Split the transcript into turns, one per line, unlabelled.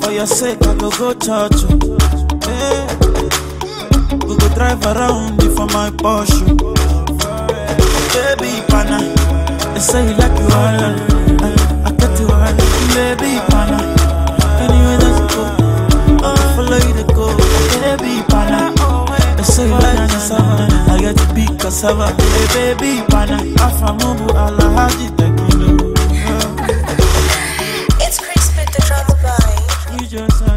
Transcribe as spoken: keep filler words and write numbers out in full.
For your sake, I go go church. Yeah. We go drive around for my Porsche. Baby, pana, they say you like you all. I, I get you all. Baby, pana, anyway let's go. I follow you to go. Baby, pana, they say you like cassava. I get to be cassava. Hey, baby, pana, afamubu ala hadi tequila.
It's Chris with the drama by.
You just